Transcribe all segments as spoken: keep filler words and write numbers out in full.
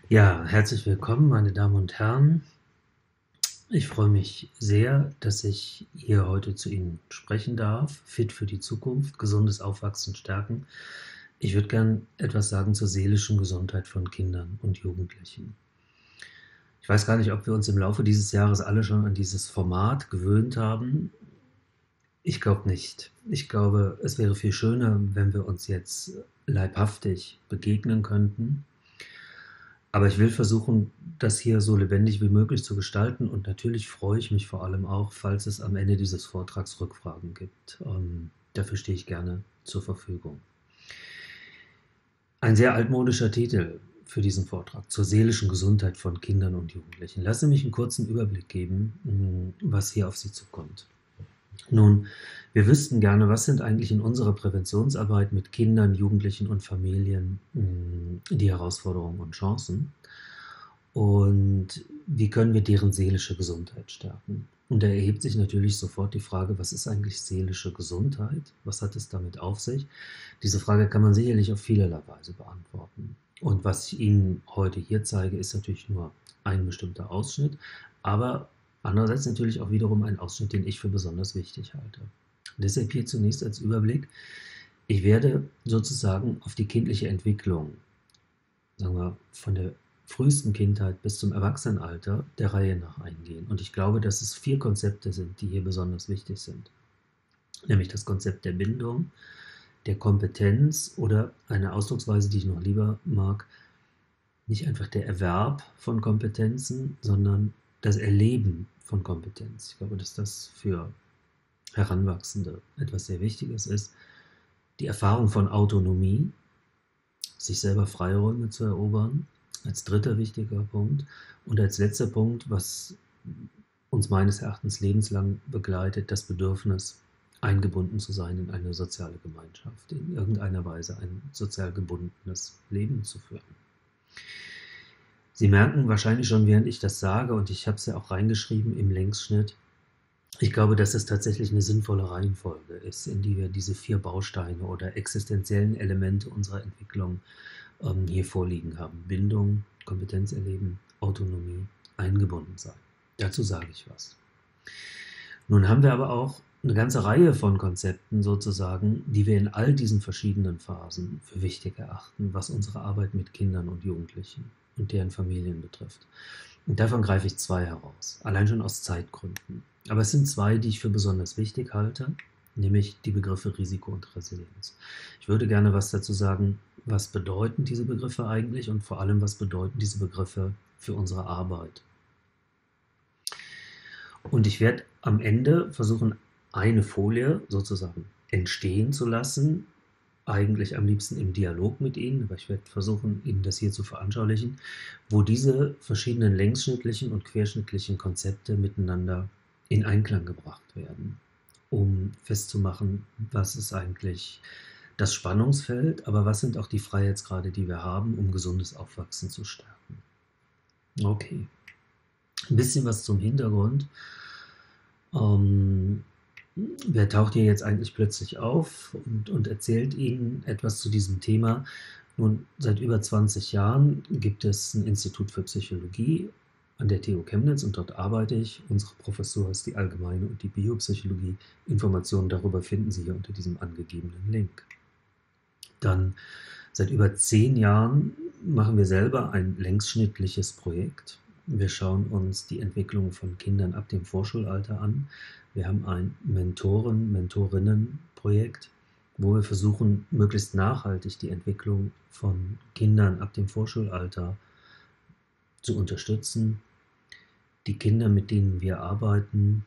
Ja, herzlich willkommen, meine Damen und Herren. Ich freue mich sehr, dass ich hier heute zu Ihnen sprechen darf. Fit für die Zukunft, gesundes Aufwachsen stärken. Ich würde gern etwas sagen zur seelischen Gesundheit von Kindern und Jugendlichen. Ich weiß gar nicht, ob wir uns im Laufe dieses Jahres alle schon an dieses Format gewöhnt haben. Ich glaube nicht. Ich glaube, es wäre viel schöner, wenn wir uns jetzt leibhaftig begegnen könnten. Aber ich will versuchen, das hier so lebendig wie möglich zu gestalten, und natürlich freue ich mich vor allem auch, falls es am Ende dieses Vortrags Rückfragen gibt. Ähm, dafür stehe ich gerne zur Verfügung. Ein sehr altmodischer Titel für diesen Vortrag: zur seelischen Gesundheit von Kindern und Jugendlichen. Lassen Sie mich einen kurzen Überblick geben, was hier auf Sie zukommt. Nun, wir wüssten gerne, was sind eigentlich in unserer Präventionsarbeit mit Kindern, Jugendlichen und Familien die Herausforderungen und Chancen, und wie können wir deren seelische Gesundheit stärken. Und da erhebt sich natürlich sofort die Frage, was ist eigentlich seelische Gesundheit? Was hat es damit auf sich? Diese Frage kann man sicherlich auf vielerlei Weise beantworten. Und was ich Ihnen heute hier zeige, ist natürlich nur ein bestimmter Ausschnitt, aber andererseits natürlich auch wiederum ein Ausschnitt, den ich für besonders wichtig halte. Deshalb hier zunächst als Überblick: Ich werde sozusagen auf die kindliche Entwicklung, sagen wir, von der frühesten Kindheit bis zum Erwachsenenalter der Reihe nach eingehen. Und ich glaube, dass es vier Konzepte sind, die hier besonders wichtig sind. Nämlich das Konzept der Bindung, der Kompetenz oder eine Ausdrucksweise, die ich noch lieber mag, nicht einfach der Erwerb von Kompetenzen, sondern das Erleben von Kompetenz. Ich glaube, dass das für Heranwachsende etwas sehr Wichtiges ist. Die Erfahrung von Autonomie, sich selber Freiräume zu erobern, als dritter wichtiger Punkt. Und als letzter Punkt, was uns meines Erachtens lebenslang begleitet, das Bedürfnis, eingebunden zu sein in eine soziale Gemeinschaft, in irgendeiner Weise ein sozial gebundenes Leben zu führen. Sie merken wahrscheinlich schon, während ich das sage, und ich habe es ja auch reingeschrieben im Längsschnitt, ich glaube, dass es tatsächlich eine sinnvolle Reihenfolge ist, in die wir diese vier Bausteine oder existenziellen Elemente unserer Entwicklung ähm, hier vorliegen haben. Bindung, Kompetenz erleben, Autonomie, eingebunden sein. Dazu sage ich was. Nun haben wir aber auch eine ganze Reihe von Konzepten sozusagen, die wir in all diesen verschiedenen Phasen für wichtig erachten, was unsere Arbeit mit Kindern und Jugendlichen und deren Familien betrifft. Und davon greife ich zwei heraus, allein schon aus Zeitgründen. Aber es sind zwei, die ich für besonders wichtig halte, nämlich die Begriffe Risiko und Resilienz. Ich würde gerne was dazu sagen, was bedeuten diese Begriffe eigentlich, und vor allem, was bedeuten diese Begriffe für unsere Arbeit. Und ich werde am Ende versuchen, eine Folie sozusagen entstehen zu lassen, eigentlich am liebsten im Dialog mit Ihnen, aber ich werde versuchen, Ihnen das hier zu veranschaulichen, wo diese verschiedenen längsschnittlichen und querschnittlichen Konzepte miteinander in Einklang gebracht werden, um festzumachen, was ist eigentlich das Spannungsfeld, aber was sind auch die Freiheitsgrade, die wir haben, um gesundes Aufwachsen zu stärken. Okay, ein bisschen was zum Hintergrund. Ähm, Wer taucht hier jetzt eigentlich plötzlich auf und, und erzählt Ihnen etwas zu diesem Thema? Nun, seit über zwanzig Jahren gibt es ein Institut für Psychologie an der T U Chemnitz, und dort arbeite ich. Unsere Professur ist die Allgemeine und die Biopsychologie. Informationen darüber finden Sie hier unter diesem angegebenen Link. Dann seit über zehn Jahren machen wir selber ein längsschnittliches Projekt. Wir schauen uns die Entwicklung von Kindern ab dem Vorschulalter an. Wir haben ein Mentoren-Mentorinnen-Projekt, wo wir versuchen, möglichst nachhaltig die Entwicklung von Kindern ab dem Vorschulalter zu unterstützen. Die Kinder, mit denen wir arbeiten,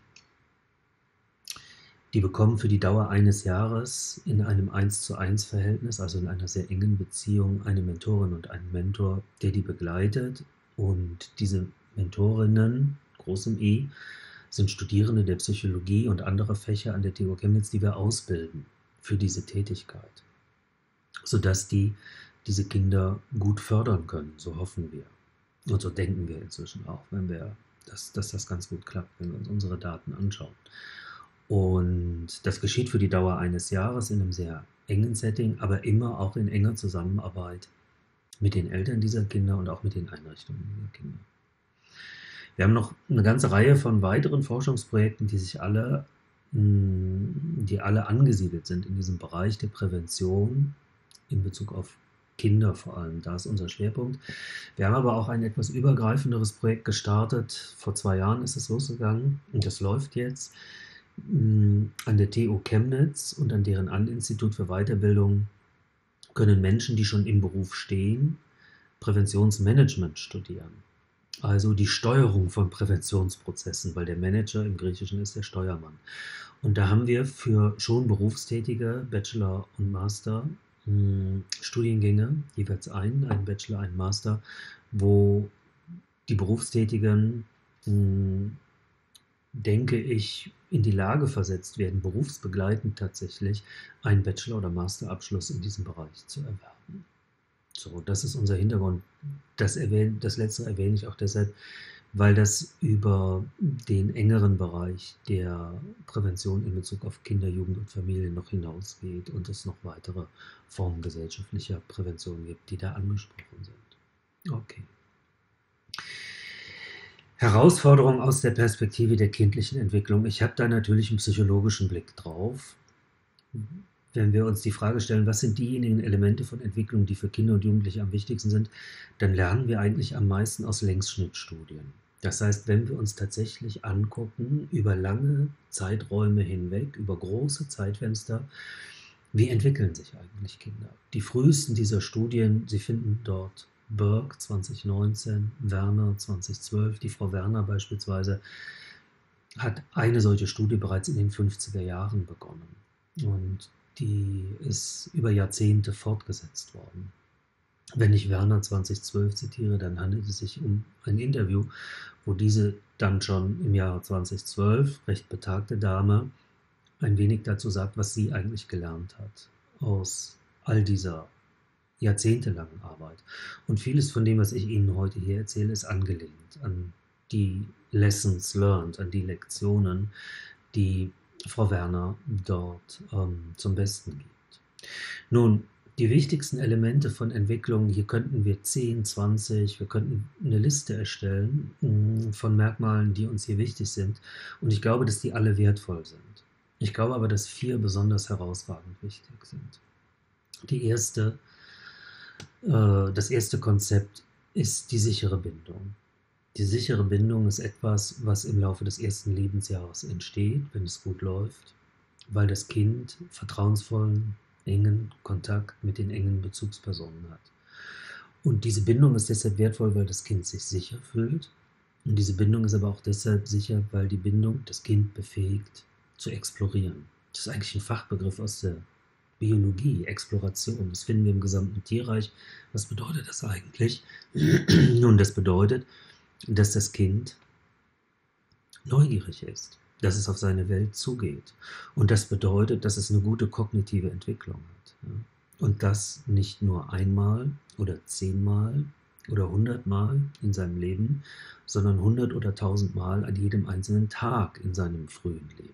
die bekommen für die Dauer eines Jahres in einem eins zu eins Verhältnis, also in einer sehr engen Beziehung, eine Mentorin und einen Mentor, der die begleitet. Und diese Mentorinnen, großem E, sind Studierende der Psychologie und anderer Fächer an der T U Chemnitz, die wir ausbilden für diese Tätigkeit, sodass die diese Kinder gut fördern können, so hoffen wir. Und so denken wir inzwischen auch, wenn wir, dass, dass das ganz gut klappt, wenn wir uns unsere Daten anschauen. Und das geschieht für die Dauer eines Jahres in einem sehr engen Setting, aber immer auch in enger Zusammenarbeit mit den Eltern dieser Kinder und auch mit den Einrichtungen dieser Kinder. Wir haben noch eine ganze Reihe von weiteren Forschungsprojekten, die sich alle, die alle angesiedelt sind in diesem Bereich der Prävention in Bezug auf Kinder vor allem. Da ist unser Schwerpunkt. Wir haben aber auch ein etwas übergreifenderes Projekt gestartet. Vor zwei Jahren ist es losgegangen und das läuft jetzt an der T U Chemnitz und an deren An-Institut für Weiterbildung können Menschen, die schon im Beruf stehen, Präventionsmanagement studieren. Also die Steuerung von Präventionsprozessen, weil der Manager im Griechischen ist der Steuermann. Und da haben wir für schon berufstätige Bachelor und Master mh, Studiengänge, jeweils einen, einen Bachelor, einen Master, wo die Berufstätigen, mh, denke ich, in die Lage versetzt werden, berufsbegleitend tatsächlich einen Bachelor- oder Masterabschluss in diesem Bereich zu erwerben. So, das ist unser Hintergrund. Das, erwähne, das letzte erwähne ich auch deshalb, weil das über den engeren Bereich der Prävention in Bezug auf Kinder, Jugend und Familien noch hinausgeht und es noch weitere Formen gesellschaftlicher Prävention gibt, die da angesprochen sind. Okay. Herausforderung aus der Perspektive der kindlichen Entwicklung. Ich habe da natürlich einen psychologischen Blick drauf. Wenn wir uns die Frage stellen, was sind diejenigen Elemente von Entwicklung, die für Kinder und Jugendliche am wichtigsten sind, dann lernen wir eigentlich am meisten aus Längsschnittstudien. Das heißt, wenn wir uns tatsächlich angucken, über lange Zeiträume hinweg, über große Zeitfenster, wie entwickeln sich eigentlich Kinder? Die frühesten dieser Studien, Sie finden dort Burke zwanzig neunzehn, Werner zwanzig zwölf, die Frau Werner beispielsweise hat eine solche Studie bereits in den fünfziger Jahren begonnen und die ist über Jahrzehnte fortgesetzt worden. Wenn ich Werner zwanzig zwölf zitiere, dann handelt es sich um ein Interview, wo diese dann schon im Jahre zwanzig zwölf recht betagte Dame ein wenig dazu sagt, was sie eigentlich gelernt hat aus all dieser jahrzehntelangen Arbeit. Und vieles von dem, was ich Ihnen heute hier erzähle, ist angelehnt an die Lessons learned, an die Lektionen, die Frau Werner dort ähm, zum Besten gibt. Nun, die wichtigsten Elemente von Entwicklung, hier könnten wir zehn, zwanzig, wir könnten eine Liste erstellen mh, von Merkmalen, die uns hier wichtig sind. Und ich glaube, dass die alle wertvoll sind. Ich glaube aber, dass vier besonders herausragend wichtig sind. Die erste Das erste Konzept ist die sichere Bindung. Die sichere Bindung ist etwas, was im Laufe des ersten Lebensjahres entsteht, wenn es gut läuft, weil das Kind vertrauensvollen, engen Kontakt mit den engen Bezugspersonen hat. Und diese Bindung ist deshalb wertvoll, weil das Kind sich sicher fühlt. Und diese Bindung ist aber auch deshalb sicher, weil die Bindung das Kind befähigt, zu explorieren. Das ist eigentlich ein Fachbegriff aus der Biologie, Exploration, das finden wir im gesamten Tierreich. Was bedeutet das eigentlich? Nun, das bedeutet, dass das Kind neugierig ist, dass es auf seine Welt zugeht. Und das bedeutet, dass es eine gute kognitive Entwicklung hat. Und das nicht nur einmal oder zehnmal oder hundertmal in seinem Leben, sondern hundert oder tausendmal an jedem einzelnen Tag in seinem frühen Leben.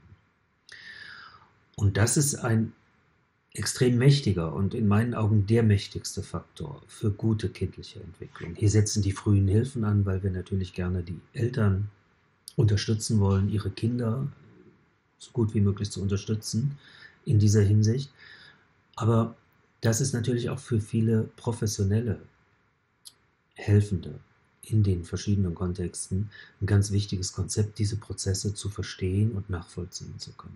Und das ist ein extrem mächtiger und in meinen Augen der mächtigste Faktor für gute kindliche Entwicklung. Hier setzen die frühen Hilfen an, weil wir natürlich gerne die Eltern unterstützen wollen, ihre Kinder so gut wie möglich zu unterstützen in dieser Hinsicht. Aber das ist natürlich auch für viele professionelle Helfende in den verschiedenen Kontexten ein ganz wichtiges Konzept, diese Prozesse zu verstehen und nachvollziehen zu können.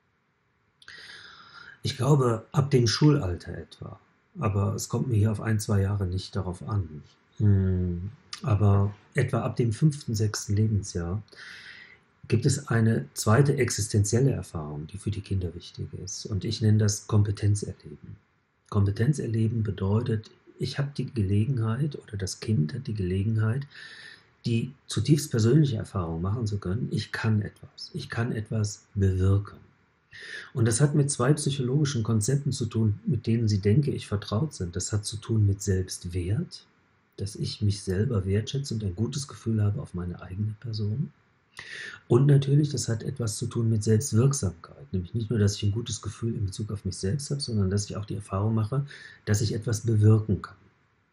Ich glaube, ab dem Schulalter etwa, aber es kommt mir hier auf ein, zwei Jahre nicht darauf an, hm, aber etwa ab dem fünften, sechsten Lebensjahr gibt es eine zweite existenzielle Erfahrung, die für die Kinder wichtig ist. Und ich nenne das Kompetenzerleben. Kompetenzerleben bedeutet, ich habe die Gelegenheit oder das Kind hat die Gelegenheit, die zutiefst persönliche Erfahrung machen zu können, ich kann etwas, ich kann etwas bewirken. Und das hat mit zwei psychologischen Konzepten zu tun, mit denen Sie, denke ich, vertraut sind. Das hat zu tun mit Selbstwert, dass ich mich selber wertschätze und ein gutes Gefühl habe auf meine eigene Person. Und natürlich, das hat etwas zu tun mit Selbstwirksamkeit. Nämlich nicht nur, dass ich ein gutes Gefühl in Bezug auf mich selbst habe, sondern dass ich auch die Erfahrung mache, dass ich etwas bewirken kann.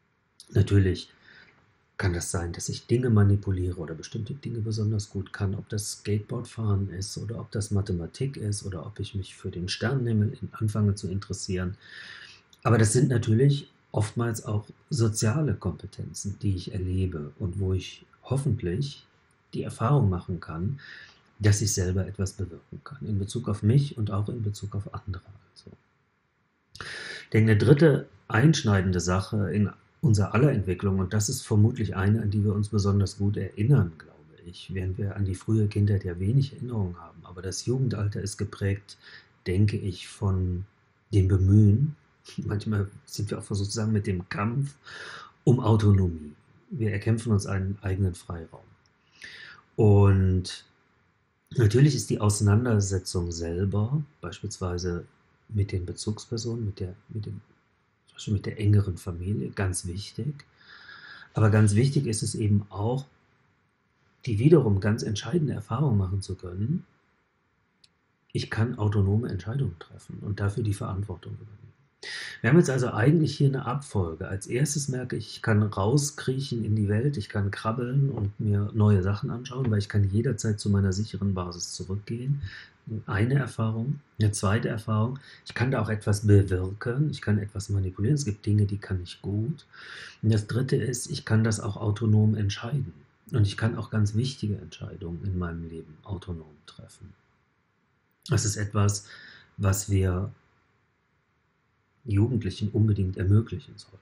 Natürlich kann das sein, dass ich Dinge manipuliere oder bestimmte Dinge besonders gut kann, ob das Skateboardfahren ist oder ob das Mathematik ist oder ob ich mich für den Sternenhimmel in anfange zu interessieren. Aber das sind natürlich oftmals auch soziale Kompetenzen, die ich erlebe und wo ich hoffentlich die Erfahrung machen kann, dass ich selber etwas bewirken kann, in Bezug auf mich und auch in Bezug auf andere. Also. Ich denke, eine dritte einschneidende Sache in unserer aller Entwicklung, und das ist vermutlich eine, an die wir uns besonders gut erinnern, glaube ich, während wir an die frühe Kindheit ja wenig Erinnerung haben. Aber das Jugendalter ist geprägt, denke ich, von dem Bemühen, manchmal sind wir auch sozusagen mit dem Kampf um Autonomie. Wir erkämpfen uns einen eigenen Freiraum. Und natürlich ist die Auseinandersetzung selber, beispielsweise mit den Bezugspersonen, mit der, mit dem, zum Beispiel mit der engeren Familie, ganz wichtig. Aber ganz wichtig ist es eben auch, die wiederum ganz entscheidende Erfahrung machen zu können, ich kann autonome Entscheidungen treffen und dafür die Verantwortung übernehmen. Wir haben jetzt also eigentlich hier eine Abfolge. Als erstes merke ich, ich kann rauskriechen in die Welt, ich kann krabbeln und mir neue Sachen anschauen, weil ich kann jederzeit zu meiner sicheren Basis zurückgehen. Eine Erfahrung. Eine zweite Erfahrung, ich kann da auch etwas bewirken, ich kann etwas manipulieren, es gibt Dinge, die kann ich gut. Und das dritte ist, ich kann das auch autonom entscheiden. Und ich kann auch ganz wichtige Entscheidungen in meinem Leben autonom treffen. Das ist etwas, was wir Jugendlichen unbedingt ermöglichen sollten.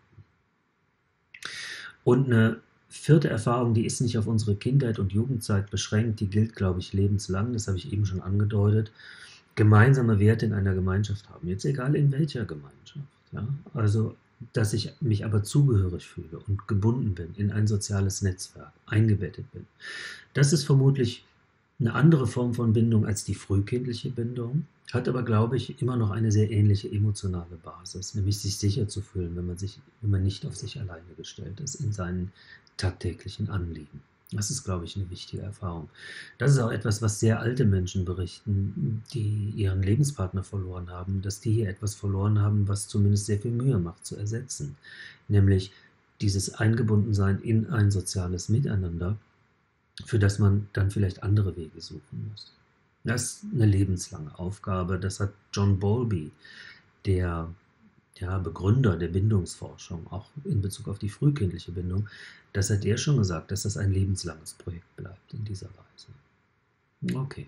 Und eine vierte Erfahrung, die ist nicht auf unsere Kindheit und Jugendzeit beschränkt, die gilt, glaube ich, lebenslang, das habe ich eben schon angedeutet, gemeinsame Werte in einer Gemeinschaft haben, jetzt egal in welcher Gemeinschaft. Ja? Also, dass ich mich aber zugehörig fühle und gebunden bin in ein soziales Netzwerk, eingebettet bin. Das ist vermutlich eine andere Form von Bindung als die frühkindliche Bindung, hat aber, glaube ich, immer noch eine sehr ähnliche emotionale Basis, nämlich sich sicher zu fühlen, wenn man, sich, wenn man nicht auf sich alleine gestellt ist in seinen tagtäglichen Anliegen. Das ist, glaube ich, eine wichtige Erfahrung. Das ist auch etwas, was sehr alte Menschen berichten, die ihren Lebenspartner verloren haben, dass die hier etwas verloren haben, was zumindest sehr viel Mühe macht zu ersetzen, nämlich dieses Eingebundensein in ein soziales Miteinander, für das man dann vielleicht andere Wege suchen muss. Das ist eine lebenslange Aufgabe. Das hat John Bowlby, der ja, Begründer der Bindungsforschung, auch in Bezug auf die frühkindliche Bindung, das hat er schon gesagt, dass das ein lebenslanges Projekt bleibt in dieser Weise. Okay.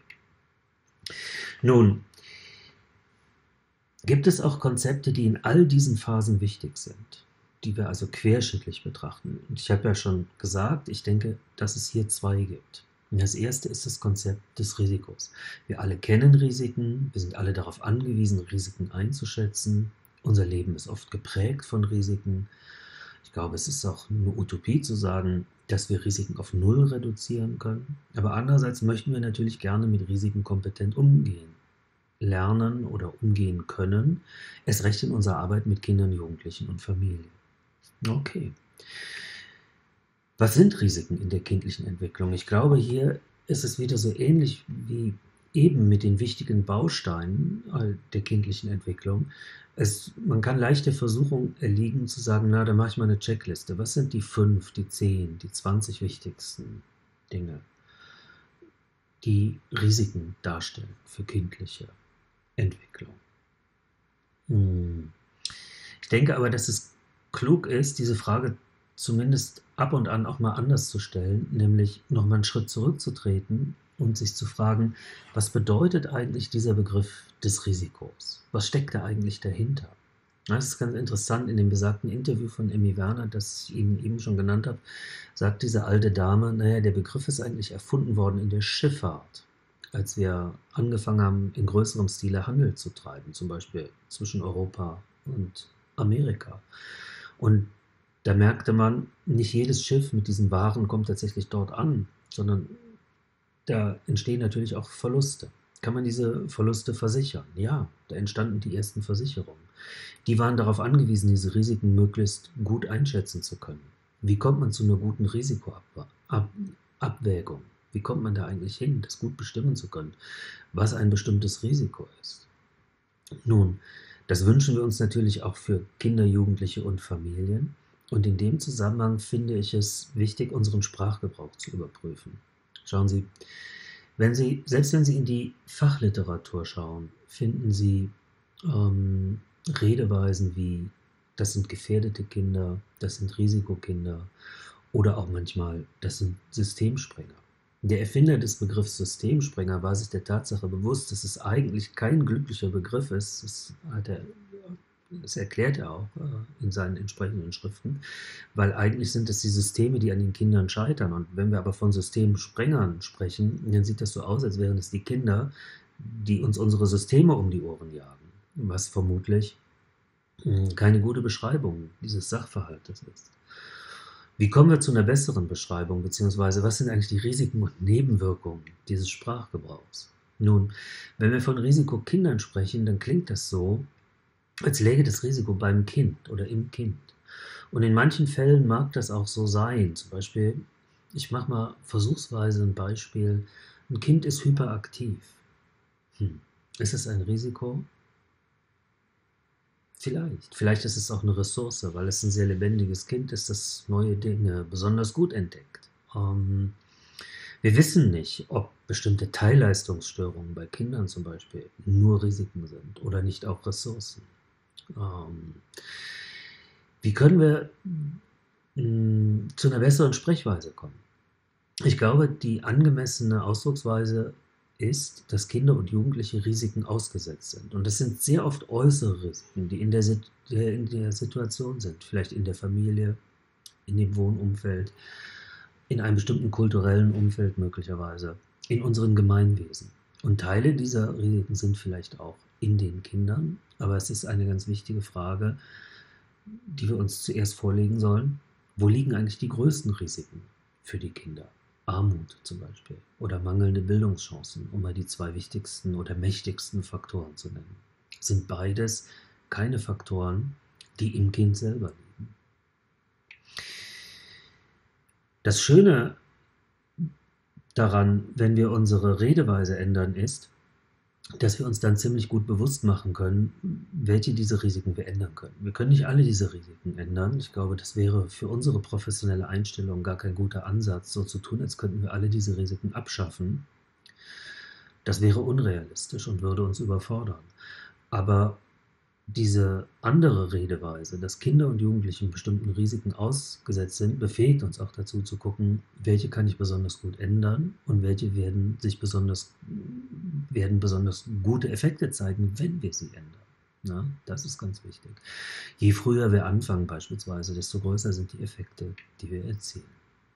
Nun, gibt es auch Konzepte, die in all diesen Phasen wichtig sind, die wir also querschnittlich betrachten. Und ich habe ja schon gesagt, ich denke, dass es hier zwei gibt. Und das erste ist das Konzept des Risikos. Wir alle kennen Risiken, wir sind alle darauf angewiesen, Risiken einzuschätzen. Unser Leben ist oft geprägt von Risiken. Ich glaube, es ist auch eine Utopie zu sagen, dass wir Risiken auf Null reduzieren können. Aber andererseits möchten wir natürlich gerne mit Risiken kompetent umgehen, lernen oder umgehen können. Erst recht in unserer Arbeit mit Kindern, Jugendlichen und Familien. Okay. Was sind Risiken in der kindlichen Entwicklung? Ich glaube, hier ist es wieder so ähnlich wie eben mit den wichtigen Bausteinen der kindlichen Entwicklung. Es, man kann leicht der Versuchung erliegen zu sagen, na, da mache ich mal eine Checkliste. Was sind die fünf, die zehn, die zwanzig wichtigsten Dinge, die Risiken darstellen für kindliche Entwicklung? Hm. Ich denke aber, dass es klug ist, diese Frage zumindest ab und an auch mal anders zu stellen, nämlich nochmal einen Schritt zurückzutreten und sich zu fragen, was bedeutet eigentlich dieser Begriff des Risikos? Was steckt da eigentlich dahinter? Das ist ganz interessant. In dem besagten Interview von Emmy Werner, das ich Ihnen eben schon genannt habe, sagt diese alte Dame, naja, der Begriff ist eigentlich erfunden worden in der Schifffahrt, als wir angefangen haben, in größerem Stile Handel zu treiben, zum Beispiel zwischen Europa und Amerika. Und da merkte man, nicht jedes Schiff mit diesen Waren kommt tatsächlich dort an, sondern da entstehen natürlich auch Verluste. Kann man diese Verluste versichern? Ja, da entstanden die ersten Versicherungen. Die waren darauf angewiesen, diese Risiken möglichst gut einschätzen zu können. Wie kommt man zu einer guten Risikoabwägung? Wie kommt man da eigentlich hin, das gut bestimmen zu können, was ein bestimmtes Risiko ist? Nun, das wünschen wir uns natürlich auch für Kinder, Jugendliche und Familien. Und in dem Zusammenhang finde ich es wichtig, unseren Sprachgebrauch zu überprüfen. Schauen Sie, wenn Sie, selbst wenn Sie in die Fachliteratur schauen, finden Sie ähm, Redeweisen wie, das sind gefährdete Kinder, das sind Risikokinder oder auch manchmal, das sind Systemsprenger. Der Erfinder des Begriffs Systemsprenger war sich der Tatsache bewusst, dass es eigentlich kein glücklicher Begriff ist. Das, hat er, das erklärt er auch äh, in seinen entsprechenden Schriften, weil eigentlich sind es die Systeme, die an den Kindern scheitern. Und wenn wir aber von Systemsprengern sprechen, dann sieht das so aus, als wären es die Kinder, die uns unsere Systeme um die Ohren jagen, was vermutlich mh, keine gute Beschreibung dieses Sachverhaltes ist. Wie kommen wir zu einer besseren Beschreibung, beziehungsweise was sind eigentlich die Risiken und Nebenwirkungen dieses Sprachgebrauchs? Nun, wenn wir von Risikokindern sprechen, dann klingt das so, als läge das Risiko beim Kind oder im Kind. Und in manchen Fällen mag das auch so sein. Zum Beispiel, ich mache mal versuchsweise ein Beispiel, ein Kind ist hyperaktiv. Hm. Ist es ein Risiko? Vielleicht. Vielleicht ist es auch eine Ressource, weil es ein sehr lebendiges Kind ist, das neue Dinge besonders gut entdeckt. Ähm, wir wissen nicht, ob bestimmte Teilleistungsstörungen bei Kindern zum Beispiel nur Risiken sind oder nicht auch Ressourcen. Ähm, wie können wir mh, zu einer besseren Sprechweise kommen? Ich glaube, die angemessene Ausdrucksweise ist, dass Kinder und Jugendliche Risiken ausgesetzt sind. Und das sind sehr oft äußere Risiken, die in der, in der Situation sind. Vielleicht in der Familie, in dem Wohnumfeld, in einem bestimmten kulturellen Umfeld möglicherweise, in unseren Gemeinwesen. Und Teile dieser Risiken sind vielleicht auch in den Kindern. Aber es ist eine ganz wichtige Frage, die wir uns zuerst vorlegen sollen. Wo liegen eigentlich die größten Risiken für die Kinder? Armut zum Beispiel oder mangelnde Bildungschancen, um mal die zwei wichtigsten oder mächtigsten Faktoren zu nennen. Sind beides keine Faktoren, die im Kind selber liegen. Das Schöne daran, wenn wir unsere Redeweise ändern, ist, dass wir uns dann ziemlich gut bewusst machen können, welche dieser Risiken wir ändern können. Wir können nicht alle diese Risiken ändern. Ich glaube, das wäre für unsere professionelle Einstellung gar kein guter Ansatz, so zu tun, als könnten wir alle diese Risiken abschaffen. Das wäre unrealistisch und würde uns überfordern. Aber diese andere Redeweise, dass Kinder und Jugendliche bestimmten Risiken ausgesetzt sind, befähigt uns auch dazu zu gucken, welche kann ich besonders gut ändern und welche werden sich besonders, werden besonders gute Effekte zeigen, wenn wir sie ändern. Na, das ist ganz wichtig. Je früher wir anfangen beispielsweise, desto größer sind die Effekte, die wir erzielen.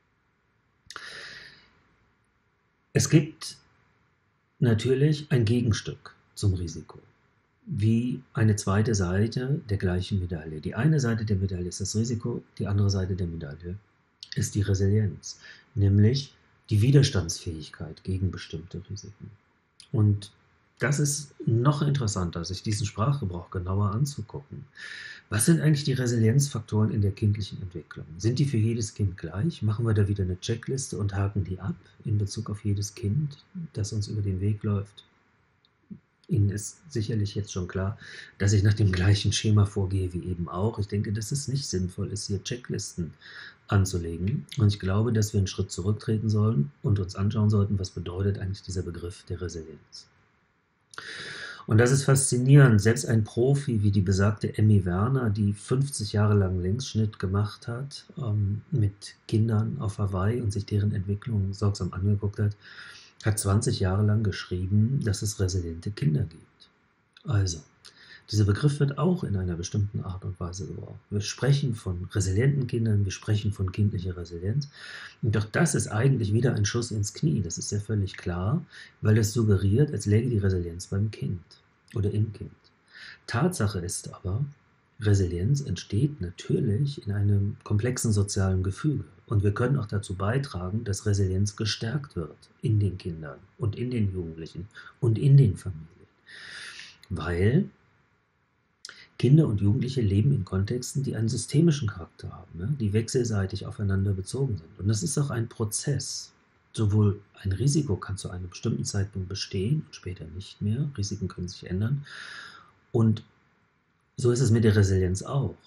Es gibt natürlich ein Gegenstück zum Risiko, wie eine zweite Seite der gleichen Medaille. Die eine Seite der Medaille ist das Risiko, die andere Seite der Medaille ist die Resilienz, nämlich die Widerstandsfähigkeit gegen bestimmte Risiken. Und das ist noch interessanter, sich diesen Sprachgebrauch genauer anzugucken. Was sind eigentlich die Resilienzfaktoren in der kindlichen Entwicklung? Sind die für jedes Kind gleich? Machen wir da wieder eine Checkliste und haken die ab in Bezug auf jedes Kind, das uns über den Weg läuft? Ihnen ist sicherlich jetzt schon klar, dass ich nach dem gleichen Schema vorgehe wie eben auch. Ich denke, dass es nicht sinnvoll ist, hier Checklisten anzulegen. Und ich glaube, dass wir einen Schritt zurücktreten sollen und uns anschauen sollten, was bedeutet eigentlich dieser Begriff der Resilienz. Und das ist faszinierend. Selbst ein Profi wie die besagte Emmy Werner, die fünfzig Jahre lang Längsschnitt gemacht hat ähm, mit Kindern auf Hawaii und sich deren Entwicklung sorgsam angeguckt hat, hat zwanzig Jahre lang geschrieben, dass es resiliente Kinder gibt. Also, dieser Begriff wird auch in einer bestimmten Art und Weise gebraucht. Wir sprechen von resilienten Kindern, wir sprechen von kindlicher Resilienz. Und doch das ist eigentlich wieder ein Schuss ins Knie, das ist ja völlig klar, weil es suggeriert, als läge die Resilienz beim Kind oder im Kind. Tatsache ist aber, Resilienz entsteht natürlich in einem komplexen sozialen Gefüge. Und wir können auch dazu beitragen, dass Resilienz gestärkt wird in den Kindern und in den Jugendlichen und in den Familien. Weil Kinder und Jugendliche leben in Kontexten, die einen systemischen Charakter haben, ne? Die wechselseitig aufeinander bezogen sind. Und das ist auch ein Prozess. Sowohl ein Risiko kann zu einem bestimmten Zeitpunkt bestehen und später nicht mehr. Risiken können sich ändern. Und so ist es mit der Resilienz auch.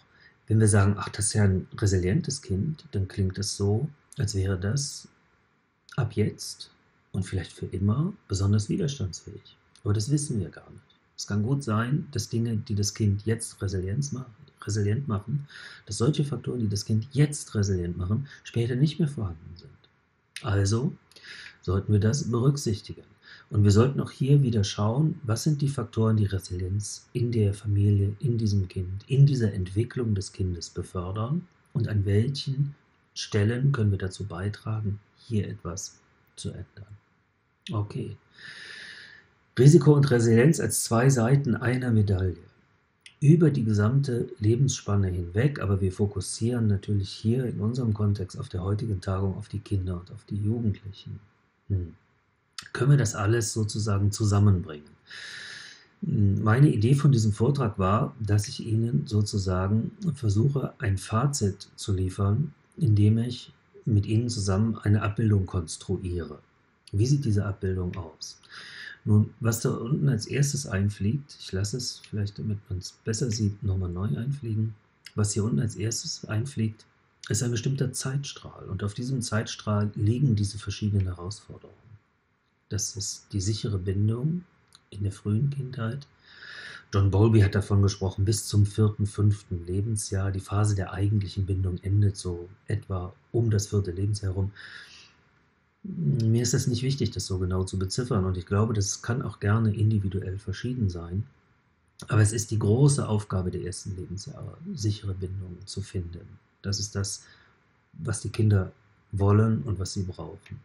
Wenn wir sagen, ach, das ist ja ein resilientes Kind, dann klingt es so, als wäre das ab jetzt und vielleicht für immer besonders widerstandsfähig. Aber das wissen wir gar nicht. Es kann gut sein, dass Dinge, die das Kind jetzt resilient machen, resilient machen, dass solche Faktoren, die das Kind jetzt resilient machen, später nicht mehr vorhanden sind. Also sollten wir das berücksichtigen. Und wir sollten auch hier wieder schauen, was sind die Faktoren, die Resilienz in der Familie, in diesem Kind, in dieser Entwicklung des Kindes befördern und an welchen Stellen können wir dazu beitragen, hier etwas zu ändern. Okay. Risiko und Resilienz als zwei Seiten einer Medaille. Über die gesamte Lebensspanne hinweg, aber wir fokussieren natürlich hier in unserem Kontext auf der heutigen Tagung auf die Kinder und auf die Jugendlichen. Hm. Können wir das alles sozusagen zusammenbringen? Meine Idee von diesem Vortrag war, dass ich Ihnen sozusagen versuche, ein Fazit zu liefern, indem ich mit Ihnen zusammen eine Abbildung konstruiere. Wie sieht diese Abbildung aus? Nun, was da unten als erstes einfliegt, ich lasse es vielleicht, damit man es besser sieht, nochmal neu einfliegen. Was hier unten als erstes einfliegt, ist ein bestimmter Zeitstrahl. Und auf diesem Zeitstrahl liegen diese verschiedenen Herausforderungen. Das ist die sichere Bindung in der frühen Kindheit. John Bowlby hat davon gesprochen, bis zum vierten, fünften Lebensjahr. Die Phase der eigentlichen Bindung endet so etwa um das vierte Lebensjahr herum. Mir ist es nicht wichtig, das so genau zu beziffern, und ich glaube, das kann auch gerne individuell verschieden sein. Aber es ist die große Aufgabe der ersten Lebensjahre, sichere Bindungen zu finden. Das ist das, was die Kinder wollen und was sie brauchen.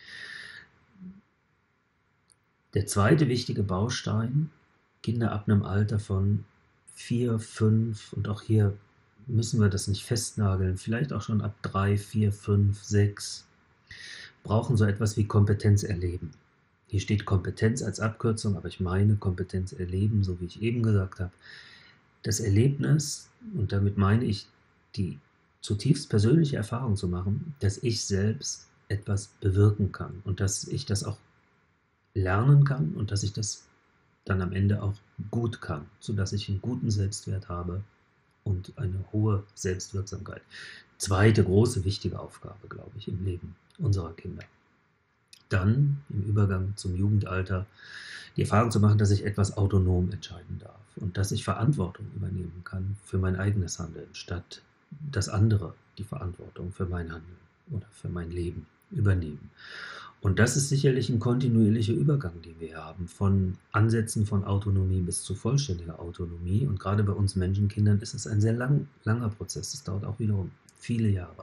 Der zweite wichtige Baustein, Kinder ab einem Alter von vier, fünf, und auch hier müssen wir das nicht festnageln, vielleicht auch schon ab drei, vier, fünf, sechs, brauchen so etwas wie Kompetenz erleben. Hier steht Kompetenz als Abkürzung, aber ich meine Kompetenz erleben, so wie ich eben gesagt habe. Das Erlebnis, und damit meine ich die zutiefst persönliche Erfahrung zu machen, dass ich selbst etwas bewirken kann und dass ich das auch lernen kann und dass ich das dann am Ende auch gut kann, sodass ich einen guten Selbstwert habe und eine hohe Selbstwirksamkeit. Zweite große, wichtige Aufgabe, glaube ich, im Leben unserer Kinder. Dann im Übergang zum Jugendalter die Erfahrung zu machen, dass ich etwas autonom entscheiden darf und dass ich Verantwortung übernehmen kann für mein eigenes Handeln, statt dass andere die Verantwortung für mein Handeln oder für mein Leben übernehmen. Und das ist sicherlich ein kontinuierlicher Übergang, den wir haben, von Ansätzen von Autonomie bis zu vollständiger Autonomie. Und gerade bei uns Menschenkindern ist es ein sehr lang, langer Prozess. Das dauert auch wiederum viele Jahre.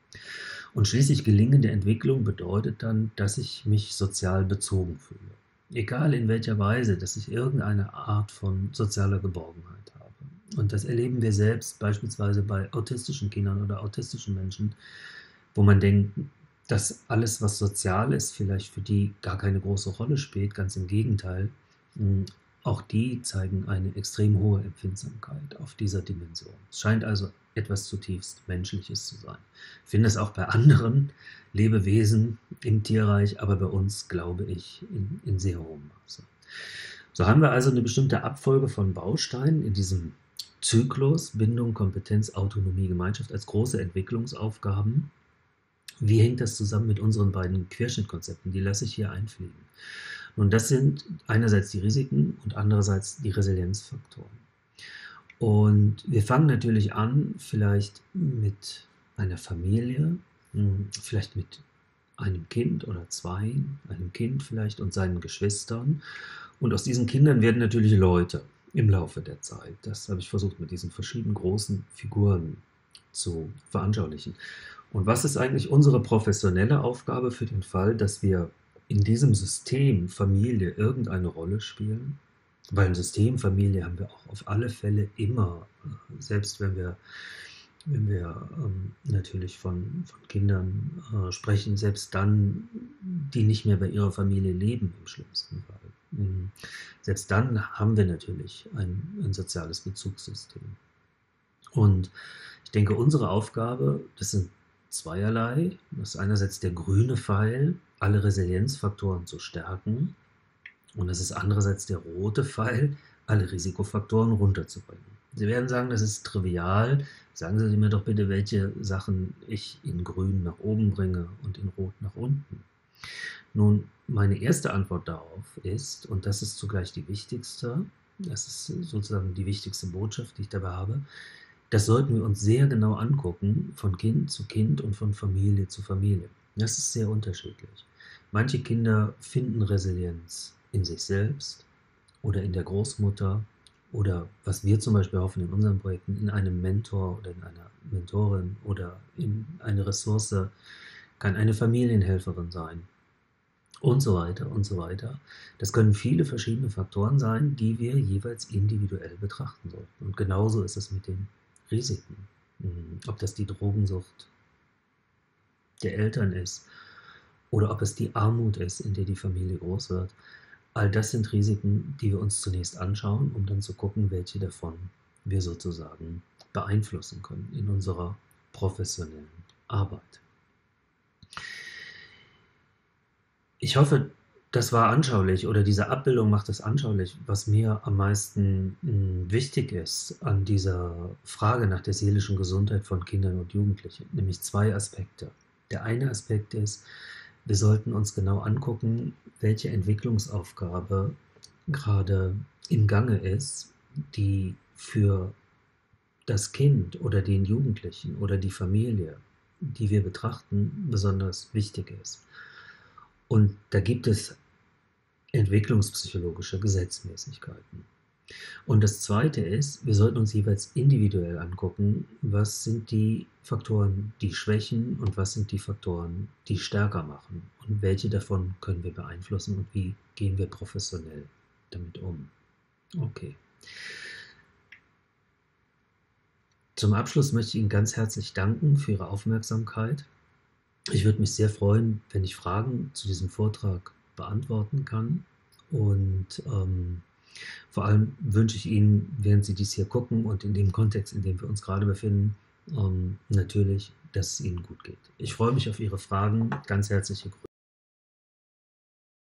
Und schließlich gelingende Entwicklung bedeutet dann, dass ich mich sozial bezogen fühle. Egal in welcher Weise, dass ich irgendeine Art von sozialer Geborgenheit habe. Und das erleben wir selbst beispielsweise bei autistischen Kindern oder autistischen Menschen, wo man denkt, dass alles, was sozial ist, vielleicht für die gar keine große Rolle spielt. Ganz im Gegenteil. Auch die zeigen eine extrem hohe Empfindsamkeit auf dieser Dimension. Es scheint also etwas zutiefst Menschliches zu sein. Ich finde es auch bei anderen Lebewesen im Tierreich, aber bei uns, glaube ich, in, in sehr hohem Maße. So haben wir also eine bestimmte Abfolge von Bausteinen in diesem Zyklus Bindung, Kompetenz, Autonomie, Gemeinschaft als große Entwicklungsaufgaben. Wie hängt das zusammen mit unseren beiden Querschnittkonzepten? Die lasse ich hier einfliegen. Und das sind einerseits die Risiken und andererseits die Resilienzfaktoren. Und wir fangen natürlich an, vielleicht mit einer Familie, vielleicht mit einem Kind oder zwei, einem Kind vielleicht und seinen Geschwistern. Und aus diesen Kindern werden natürlich Leute im Laufe der Zeit. Das habe ich versucht mit diesen verschiedenen großen Figuren zu veranschaulichen. Und was ist eigentlich unsere professionelle Aufgabe für den Fall, dass wir in diesem System Familie irgendeine Rolle spielen? Weil ein System Familie haben wir auch auf alle Fälle immer, selbst wenn wir, wenn wir ähm, natürlich von, von Kindern äh, sprechen, selbst dann, die nicht mehr bei ihrer Familie leben im schlimmsten Fall. Mhm. Selbst dann haben wir natürlich ein, ein soziales Bezugssystem. Und ich denke, unsere Aufgabe, das sind zweierlei. Das ist einerseits der grüne Pfeil, alle Resilienzfaktoren zu stärken. Und das ist andererseits der rote Pfeil, alle Risikofaktoren runterzubringen. Sie werden sagen, das ist trivial, Sagen Sie mir doch bitte, welche Sachen ich in grün nach oben bringe und in rot nach unten. Nun, meine erste Antwort darauf ist, und das ist zugleich die wichtigste, das ist sozusagen die wichtigste Botschaft, die ich dabei habe, das sollten wir uns sehr genau angucken, von Kind zu Kind und von Familie zu Familie. Das ist sehr unterschiedlich. Manche Kinder finden Resilienz in sich selbst oder in der Großmutter oder, was wir zum Beispiel hoffen in unseren Projekten, in einem Mentor oder in einer Mentorin oder in eine Ressource, kann eine Familienhelferin sein und so weiter und so weiter. Das können viele verschiedene Faktoren sein, die wir jeweils individuell betrachten sollten. Und genauso ist es mit den Risiken. Ob das die Drogensucht der Eltern ist oder ob es die Armut ist, in der die Familie groß wird. All das sind Risiken, die wir uns zunächst anschauen, um dann zu gucken, welche davon wir sozusagen beeinflussen können in unserer professionellen Arbeit. Ich hoffe, das war anschaulich oder diese Abbildung macht es anschaulich, was mir am meisten mh, wichtig ist an dieser Frage nach der seelischen Gesundheit von Kindern und Jugendlichen, nämlich zwei Aspekte. Der eine Aspekt ist, wir sollten uns genau angucken, welche Entwicklungsaufgabe gerade im Gange ist, die für das Kind oder den Jugendlichen oder die Familie, die wir betrachten, besonders wichtig ist. Und da gibt es entwicklungspsychologische Gesetzmäßigkeiten. Und das Zweite ist, wir sollten uns jeweils individuell angucken, was sind die Faktoren, die schwächen und was sind die Faktoren, die stärker machen und welche davon können wir beeinflussen und wie gehen wir professionell damit um. Okay. Zum Abschluss möchte ich Ihnen ganz herzlich danken für Ihre Aufmerksamkeit. Ich würde mich sehr freuen, wenn ich Fragen zu diesem Vortrag beantworten kann. Und ähm, vor allem wünsche ich Ihnen, während Sie dies hier gucken und in dem Kontext, in dem wir uns gerade befinden, ähm, natürlich, dass es Ihnen gut geht. Ich freue mich auf Ihre Fragen. Ganz herzliche Grüße.